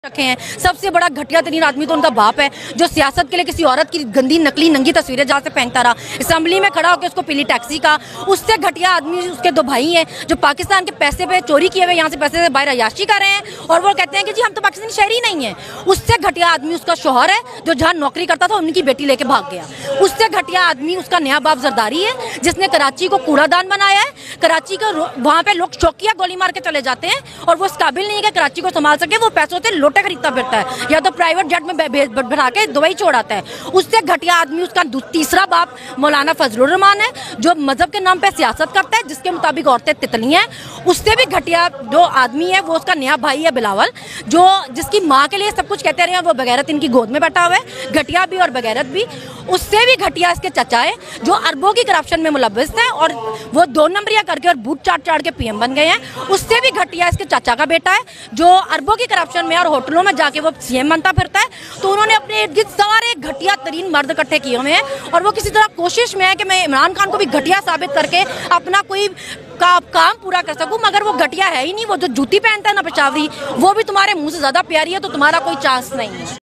रखे हैं। सबसे बड़ा घटिया तरीन आदमी तो उनका बाप है, जो सियासत के लिए किसी औरत की गंदी नकली नंगी तस्वीरें जहाँ से फेंकता रहा, असेंबली में खड़ा होकर उसको पीली टैक्सी का। उससे घटिया आदमी उसके दो भाई हैं जो पाकिस्तान के पैसे पे चोरी किए हुए यहाँ से पैसे से बाहर अयाशी कर रहे हैं और वो कहते हैं कि जी हम तो पाकिस्तानी शहरी नहीं है। उससे घटिया आदमी उसका शौहर है जो जहाँ नौकरी करता था उनकी बेटी लेके भाग गया। उससे घटिया आदमी उसका नया बाप जरदारी है जिसने कराची को कूड़ादान बनाया है। कराची को वहाँ पे लोग शौकिया गोली मार के चले जाते हैं और वो इस काबिल नहीं है कि कराची को संभाल सके। वो पैसों से लोटे खरीदता फिरता है या तो प्राइवेट जेट में भरा के दुबई छोड़ाता है। उससे घटिया आदमी उसका तीसरा बाप मौलाना फजलुर रहमान है जो मजहब के नाम पे सियासत करता है, जिसके मुताबिक औरतें तितली हैं। उससे भी घटिया जो आदमी है वो उसका नया भाई है बिलावल, जो जिसकी माँ के लिए सब कुछ कहते रहे और वो बगैरत इनकी गोद में बैठा हुआ है, घटिया भी और बगैरत भी। उससे भी घटिया इसके चचा है जो अरबों की करप्शन में मुलव्वस है और वो 2 नंबरिया करके और बूट चाट के पीएम बन गए हैं। उससे भी घटिया इसके चाचा का बेटा है जो अरबों की करप्शन में और होटलों में जाके वो सीएम बनता फिरता है। तो उन्होंने अपने इर्द गिर्द सारे घटिया तरीन मर्द इकट्ठे किए हुए हैं और वो किसी तरह कोशिश में है कि मैं इमरान खान को भी घटिया साबित करके अपना कोई काम पूरा कर सकूं, मगर वो घटिया है ही नहीं। वो जो जूती पहनता है ना पेशावरी, वो भी तुम्हारे मुंह से ज्यादा प्यारी है, तो तुम्हारा कोई चांस नहीं है।